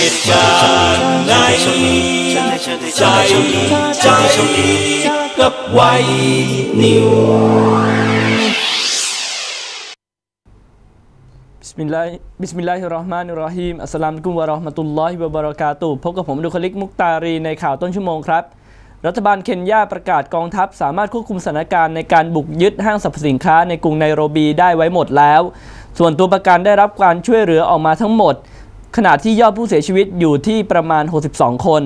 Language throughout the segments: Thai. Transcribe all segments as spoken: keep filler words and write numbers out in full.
เหตุการณ์ในใจใจกับไวนิวบิสมิลลาฮิบิสมิลลาฮิรเราะห์มานิรเราะฮีมอัสสลามุอะลัยกุมวะเราะห์มะตุลลอฮิวะบะเราะกาตุฮ์พบกับผมดุคลิกมุกตารีในข่าวต้นชั่วโมงครับรัฐบาลเคนยาประกาศกองทัพสามารถควบคุมสถานการณ์ในการบุกยึดห้างสรรพสินค้าในกรุงไนโรบีได้ไว้หมดแล้วส่วนตัวประกันได้รับการช่วยเหลือออกมาทั้งหมดขณะที่ยอดผู้เสียชีวิตอยู่ที่ประมาณหกสิบสองคน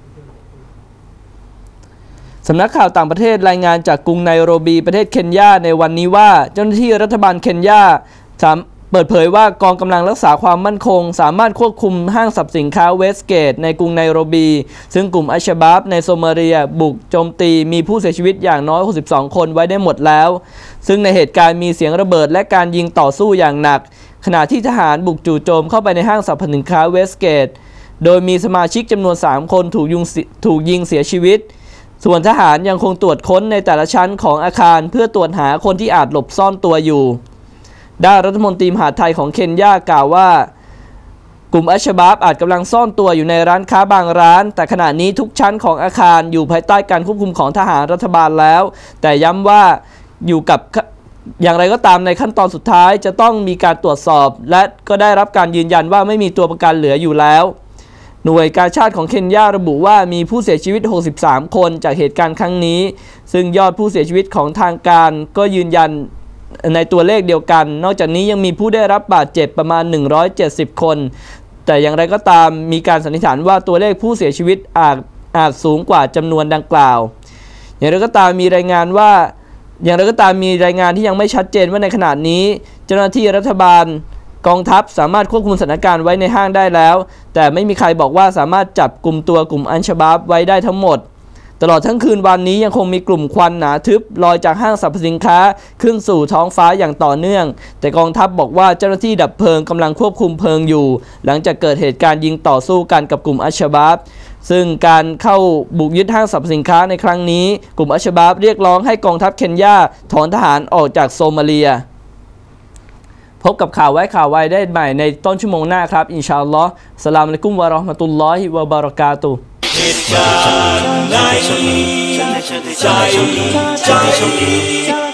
สำนักข่าวต่างประเทศรายงานจากกรุงไนโรบีประเทศเคนยาในวันนี้ว่าเจ้าหน้าที่รัฐบาลเคนยาเปิดเผยว่ากองกำลังรักษาความมั่นคงสามารถควบคุมห้างสรรพสินค้าเวสเกตในกรุงไนโรบีซึ่งกลุ่มอัชชะบาบในโซมาเลียบุกโจมตีมีผู้เสียชีวิตอย่างน้อยหกสิบสองคนไว้ได้หมดแล้วซึ่งในเหตุการณ์มีเสียงระเบิดและการยิงต่อสู้อย่างหนักขณะที่ทหารบุกจู่โจมเข้าไปในห้างสรรพสินค้าเวสเกตโดยมีสมาชิกจำนวนสามคนถูกยิงถูกยิงเสียชีวิตส่วนทหารยังคงตรวจค้นในแต่ละชั้นของอาคารเพื่อตรวจหาคนที่อาจหลบซ่อนตัวอยู่ด้านรัฐมนตรีมหาดไทยของเคนยากล่าวว่ากลุ่มอัชชะบาบอาจกำลังซ่อนตัวอยู่ในร้านค้าบางร้านแต่ขณะนี้ทุกชั้นของอาคารอยู่ภายใต้การควบคุมของทหารรัฐบาลแล้วแต่ย้ำว่าอยู่กับอย่างไรก็ตามในขั้นตอนสุดท้ายจะต้องมีการตรวจสอบและก็ได้รับการยืนยันว่าไม่มีตัวประกันเหลืออยู่แล้วหน่วยกาชาดของเคนยาระบุว่ามีผู้เสียชีวิตหกสิบสามคนจากเหตุการณ์ครั้งนี้ซึ่งยอดผู้เสียชีวิตของทางการก็ยืนยันในตัวเลขเดียวกันนอกจากนี้ยังมีผู้ได้รับบาดเจ็บประมาณหนึ่งร้อยเจ็ดสิบคนแต่อย่างไรก็ตามมีการสันนิษฐานว่าตัวเลขผู้เสียชีวิตอาจอาจสูงกว่าจำนวนดังกล่าวอย่างไรก็ตามมีรายงานว่าอย่างไรก็ตามมีรายงานที่ยังไม่ชัดเจนว่าในขณะนี้เจ้าหน้าที่รัฐบาลกองทัพสามารถควบคุมสถานการณ์ไว้ในห้างได้แล้วแต่ไม่มีใครบอกว่าสามารถจับกลุ่มตัวกลุ่มอันชะบาบไว้ได้ทั้งหมดตลอดทั้งคืนวันนี้ยังคงมีกลุ่มควันหนาทึบลอยจากห้างสรรพสินค้าขึ้นสู่ท้องฟ้าอย่างต่อเนื่องแต่กองทัพบอกว่าเจ้าหน้าที่ดับเพลิงกำลังควบคุมเพลิงอยู่หลังจากเกิดเหตุการณ์ยิงต่อสู้กันกับกลุ่มอัชชะบาบซึ่งการเข้าบุกยึดห้างสรรพสินค้าในครั้งนี้กลุ่มอัชชะบาบเรียกร้องให้กองทัพเคนยาถอนทหารออกจากโซมาเลียพบกับข่าวไว้ข่าวไวได้ใหม่ในต้นชั่วโมงหน้าครับอินชาอัลลอฮ์อัสสลามุอะลัยกุมวะเราะห์มะตุลลอฮิวะบะเราะกาตุฮ์เหตุการณ์ในใจใจ